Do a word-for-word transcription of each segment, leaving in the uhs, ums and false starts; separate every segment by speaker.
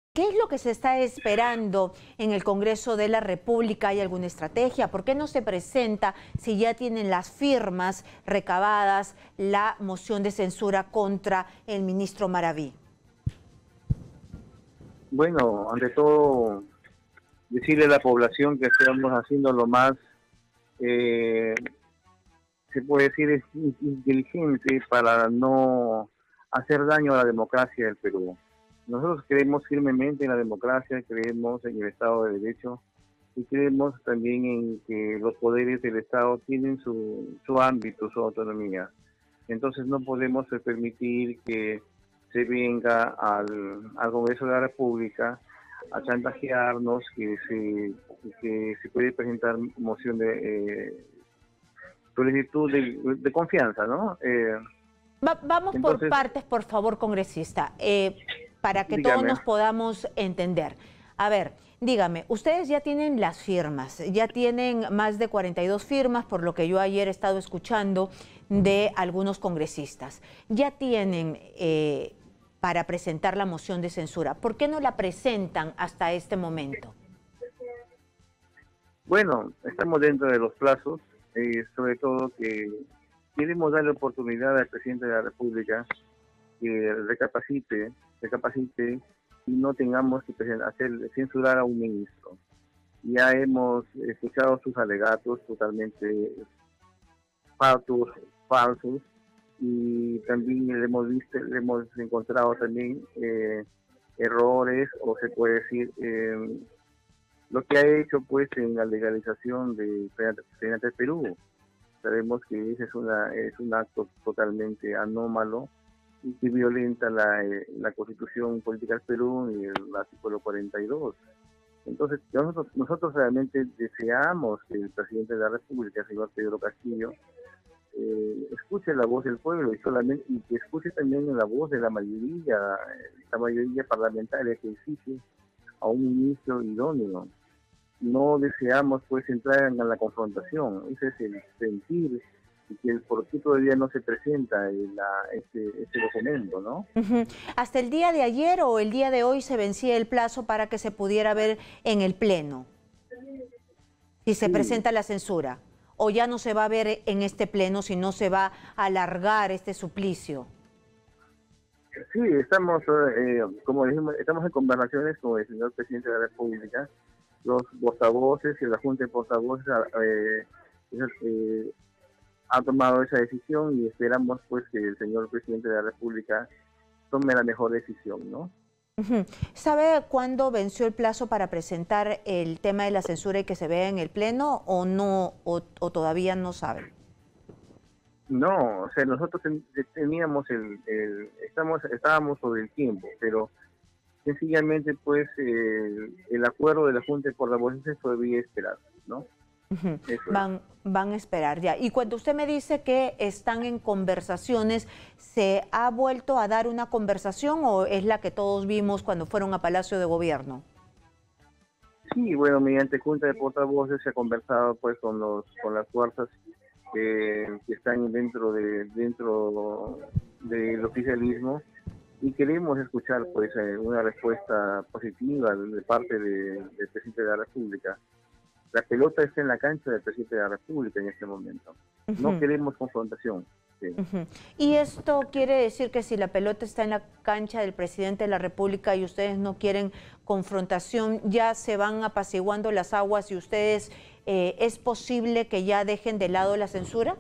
Speaker 1: ¿Qué es lo que se está esperando en el Congreso de la República? ¿Hay alguna estrategia? ¿Por qué no se presenta, si ya tienen las firmas recabadas, la moción de censura contra el ministro Maraví?
Speaker 2: Bueno, ante todo, decirle a la población que estamos haciendo lo más, eh, se puede decir, es inteligente para no hacer daño a la democracia del Perú. Nosotros creemos firmemente en la democracia, creemos en el Estado de Derecho y creemos también en que los poderes del Estado tienen su, su ámbito, su autonomía. Entonces no podemos permitir que se venga al, al Congreso de la República a chantajearnos, que se, que se puede presentar moción de eh, solicitud de, de confianza, ¿no? Eh,
Speaker 1: Va, vamos
Speaker 2: entonces,
Speaker 1: por partes, por favor, congresista, eh, para que todos
Speaker 2: dígame.
Speaker 1: nos podamos entender. A ver, dígame, ustedes ya tienen las firmas, ya tienen más de cuarenta y dos firmas, por lo que yo ayer he estado escuchando de algunos congresistas. Ya tienen eh, para presentar la moción de censura. ¿Por qué no la presentan hasta este momento?
Speaker 2: Bueno, estamos dentro de los plazos, eh, sobre todo que queremos darle oportunidad al presidente de la República que recapacite, recapacite y no tengamos que hacer censurar a un ministro. Ya hemos escuchado sus alegatos totalmente falsos, falsos y también le hemos visto, le hemos encontrado también eh, errores, o se puede decir eh, lo que ha hecho pues en la legalización de Senate Perú. Sabemos que ese es una es un acto totalmente anómalo y que violenta la, eh, la Constitución Política del Perú y el artículo cuarenta y dos. Entonces, nosotros, nosotros realmente deseamos que el presidente de la República, el señor Pedro Castillo, eh, escuche la voz del pueblo y solamente y que escuche también la voz de la mayoría, la mayoría parlamentaria que exige a un ministro idóneo. No deseamos pues entrar en la confrontación, ese es el sentir, y que el por qué todavía no se presenta el, la, este, este documento, ¿no?
Speaker 1: Uh-huh. ¿Hasta el día de ayer o el día de hoy se vencía el plazo para que se pudiera ver en el Pleno? Si se
Speaker 2: Sí.
Speaker 1: presenta la censura, o ya no se va a ver en este Pleno, sino se va a alargar este suplicio.
Speaker 2: Sí, estamos, eh, como dijimos, estamos en conversaciones con el señor presidente de la República, los portavoces y la Junta de Portavoces eh, eh, ha tomado esa decisión y esperamos pues que el señor presidente de la República tome la mejor decisión, ¿no?
Speaker 1: Uh-huh. ¿Sabe cuándo venció el plazo para presentar el tema de la censura y que se vea en el Pleno o no, o, o todavía no saben?
Speaker 2: No, o sea, nosotros ten, teníamos el, el estamos estábamos sobre el tiempo, pero sencillamente pues el, el acuerdo de la Junta de Portavoces es todavía esperar, ¿no?
Speaker 1: Uh-huh. Van, van a esperar ya. Y cuando usted me dice que están en conversaciones, ¿se ha vuelto a dar una conversación o es la que todos vimos cuando fueron a Palacio de Gobierno?
Speaker 2: Sí, bueno, mediante Junta de Portavoces se ha conversado pues con los con las fuerzas eh, que están dentro de dentro del oficialismo y queremos escuchar pues eh, una respuesta positiva de parte de, del presidente de la República. La pelota está en la cancha del presidente de la República en este momento. Uh-huh. No queremos confrontación. Sí.
Speaker 1: Uh-huh. ¿Y esto quiere decir que si la pelota está en la cancha del presidente de la República y ustedes no quieren confrontación, ya se van apaciguando las aguas y ustedes, eh, ¿es posible que ya dejen de lado la censura?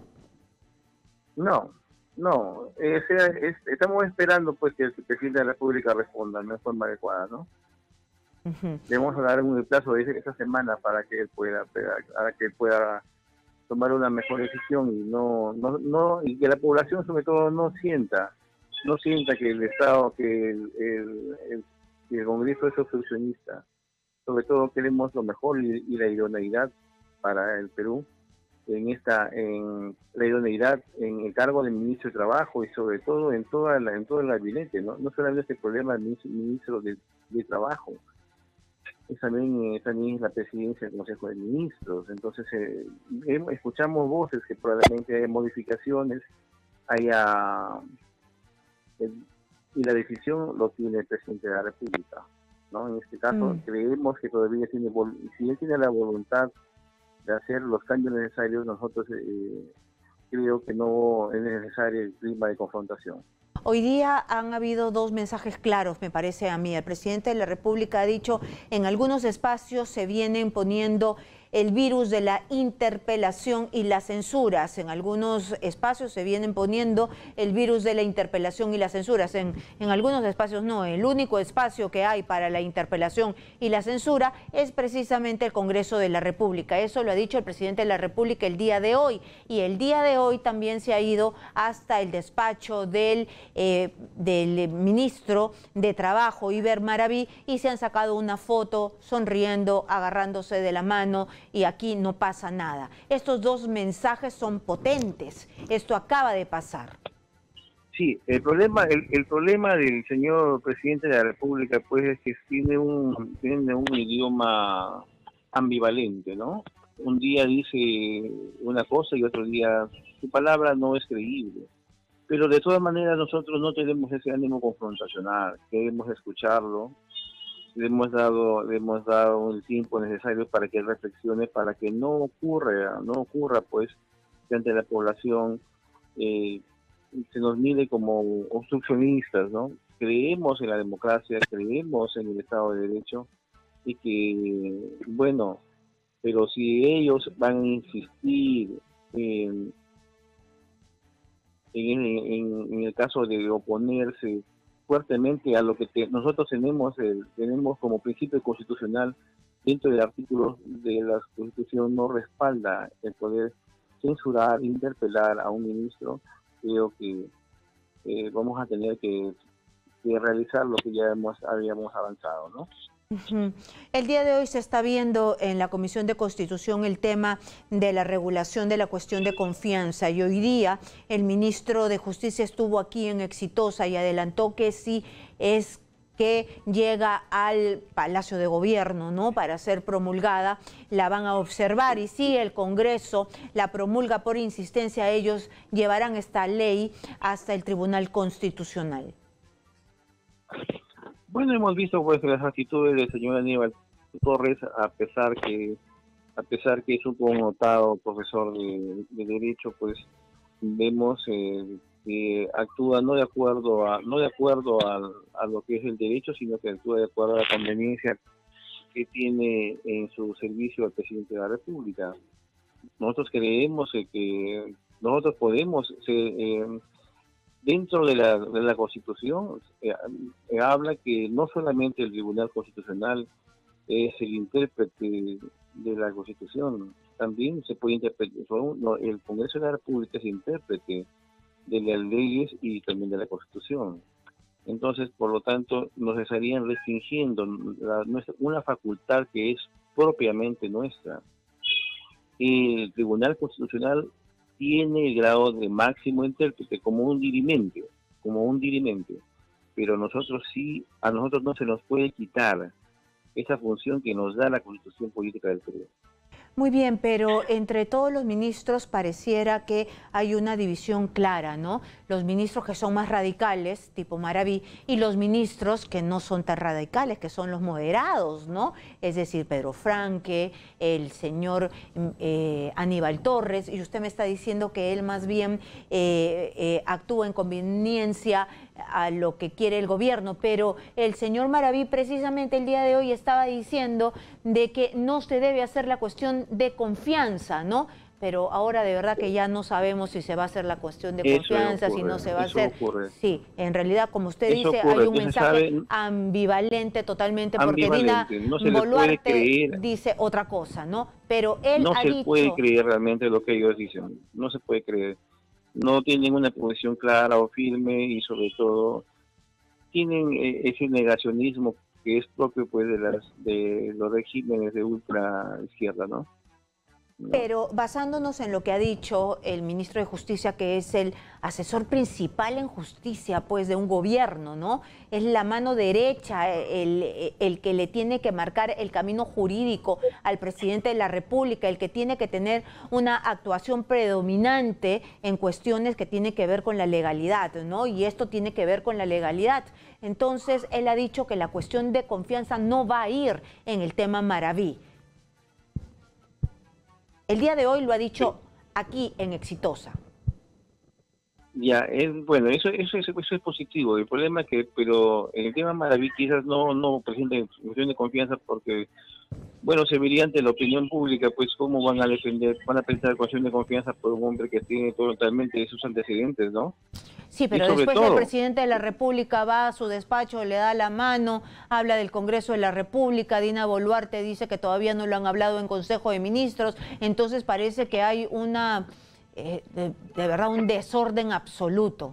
Speaker 2: No, no. Eh, sea, es, estamos esperando pues que el presidente de la República responda de forma adecuada, ¿no? Uh-huh. Debemos dar un plazo de esta semana para que él pueda, para que él pueda tomar una mejor decisión y no, no, no, y que la población sobre todo no sienta, no sienta que el Estado, que el, el, el, el Congreso es obstruccionista. Sobre todo queremos lo mejor y, y la idoneidad para el Perú en esta, en la idoneidad en el cargo del ministro de Trabajo y sobre todo en toda la, en todo el gabinete, no, no solamente este problema del ministro, ministro de, de Trabajo. Es también, eh, también es la presidencia del Consejo de Ministros. Entonces, eh, escuchamos voces que probablemente haya modificaciones, haya... Eh, y la decisión lo tiene el presidente de la República. ¿no? En este caso,
Speaker 1: Mm.
Speaker 2: creemos que todavía tiene, vol- si él tiene la voluntad de hacer los cambios necesarios, nosotros eh, creo que no es necesario el clima de confrontación.
Speaker 1: Hoy día han habido dos mensajes claros, me parece a mí. El presidente de la República ha dicho, en algunos espacios se vienen poniendo el virus de la interpelación y las censuras. En algunos espacios se vienen poniendo el virus de la interpelación y las censuras. En, en algunos espacios no. El único espacio que hay para la interpelación y la censura es precisamente el Congreso de la República. Eso lo ha dicho el presidente de la República el día de hoy. Y el día de hoy también se ha ido hasta el despacho del, eh, del ministro de Trabajo, Iber Maraví, y se han sacado una foto sonriendo, agarrándose de la mano, y aquí no pasa nada. Estos dos mensajes son potentes. Esto acaba de pasar.
Speaker 2: Sí, el problema, el, el problema del señor presidente de la República, pues, es que tiene un, tiene un idioma ambivalente, ¿no? Un día dice una cosa y otro día su palabra no es creíble. Pero de todas maneras nosotros no tenemos ese ánimo confrontacional, queremos escucharlo, le hemos dado, le hemos dado el tiempo necesario para que reflexione, para que no ocurra, no ocurra pues que ante la población eh, se nos mire como obstruccionistas, ¿no? Creemos en la democracia, creemos en el Estado de Derecho y que, bueno, pero si ellos van a insistir en, en, en, en el caso de oponerse fuertemente a lo que te, nosotros tenemos el, tenemos como principio constitucional dentro del artículo de la Constitución, no respalda el poder censurar, interpelar a un ministro. Creo que eh, vamos a tener que, que realizar lo que ya hemos, habíamos avanzado, ¿no?
Speaker 1: Uh-huh. El día de hoy se está viendo en la Comisión de Constitución el tema de la regulación de la cuestión de confianza, y hoy día el ministro de Justicia estuvo aquí en Exitosa y adelantó que si es que llega al Palacio de Gobierno, ¿no?, para ser promulgada, la van a observar, y si el Congreso la promulga por insistencia, ellos llevarán esta ley hasta el Tribunal Constitucional.
Speaker 2: Bueno, hemos visto pues las actitudes del señor Aníbal Torres, a pesar que a pesar que es un connotado profesor de, de derecho, pues vemos eh, que actúa no de acuerdo a no de acuerdo a, a lo que es el derecho, sino que actúa de acuerdo a la conveniencia que tiene en su servicio al presidente de la República. Nosotros creemos eh, que nosotros podemos ser, eh, dentro de la, de la Constitución eh, eh, habla que no solamente el Tribunal Constitucional es el intérprete de la Constitución, también se puede interpretar, no, el Congreso de la República es intérprete de las leyes y también de la Constitución. Entonces, por lo tanto, nos estarían restringiendo la, nuestra, una facultad que es propiamente nuestra. El Tribunal Constitucional tiene el grado de máximo intérprete como un dirimente, como un dirimente, pero nosotros sí, a nosotros no se nos puede quitar esa función que nos da la Constitución Política del Perú.
Speaker 1: Muy bien, pero entre todos los ministros pareciera que hay una división clara, ¿no? Los ministros que son más radicales, tipo Maraví, y los ministros que no son tan radicales, que son los moderados, ¿no? Es decir, Pedro Franque, el señor eh, Aníbal Torres, y usted me está diciendo que él más bien eh, eh, actúa en conveniencia a lo que quiere el gobierno, pero el señor Maraví precisamente el día de hoy estaba diciendo de que no se debe hacer la cuestión de confianza, ¿no? Pero ahora de verdad que ya no sabemos si se va a hacer la cuestión de
Speaker 2: Eso
Speaker 1: confianza,
Speaker 2: ocurre,
Speaker 1: si no se va a
Speaker 2: eso
Speaker 1: hacer.
Speaker 2: ocurre.
Speaker 1: Sí, en realidad, como usted
Speaker 2: Eso
Speaker 1: dice,
Speaker 2: ocurre,
Speaker 1: hay un
Speaker 2: que se
Speaker 1: mensaje
Speaker 2: sabe,
Speaker 1: ambivalente totalmente, porque
Speaker 2: ambivalente,
Speaker 1: Dina
Speaker 2: no se le puede
Speaker 1: Boluarte
Speaker 2: creer,
Speaker 1: dice otra cosa, ¿no? Pero él
Speaker 2: no
Speaker 1: ha
Speaker 2: se
Speaker 1: dicho...
Speaker 2: puede creer realmente lo que ellos dicen, no se puede creer. No tienen una posición clara o firme y sobre todo tienen eh, ese negacionismo que es propio pues de las de los regímenes de ultra izquierda, ¿no? ¿no?
Speaker 1: Pero basándonos en lo que ha dicho el ministro de Justicia, que es el asesor principal en justicia, pues, de un gobierno, ¿no? Es la mano derecha, el, el que le tiene que marcar el camino jurídico al presidente de la República, el que tiene que tener una actuación predominante en cuestiones que tienen que ver con la legalidad, ¿no? Y esto tiene que ver con la legalidad. Entonces, él ha dicho que la cuestión de confianza no va a ir en el tema Maraví. El día de hoy lo ha dicho aquí en Exitosa.
Speaker 2: Ya, es, bueno, eso, eso, eso, eso es positivo. El problema es que, pero en el tema Maraví quizás no, no presenta cuestión de confianza porque, bueno, se vería ante la opinión pública, pues cómo van a defender, van a presentar cuestión de confianza por un hombre que tiene totalmente sus antecedentes, ¿no?
Speaker 1: Sí, pero
Speaker 2: y sobre
Speaker 1: después
Speaker 2: todo,
Speaker 1: el presidente de la República va a su despacho, le da la mano, habla del Congreso de la República, Dina Boluarte dice que todavía no lo han hablado en Consejo de Ministros, entonces parece que hay una, eh, de, de verdad, un desorden absoluto.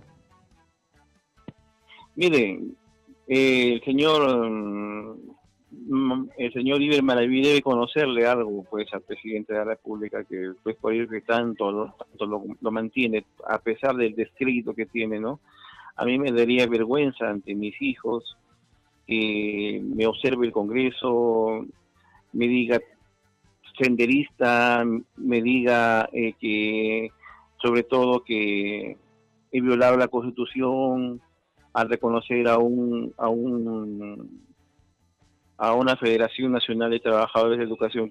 Speaker 2: miren, eh, el señor mm, el señor Iber Maraví debe conocerle algo pues al presidente de la República, que pues por ello que tanto, lo, tanto lo, lo mantiene, a pesar del descrédito que tiene, ¿no? A mí me daría vergüenza ante mis hijos que me observe el Congreso, me diga senderista, me diga eh, que sobre todo que he violado la Constitución al reconocer a un a un a una Federación Nacional de Trabajadores de Educación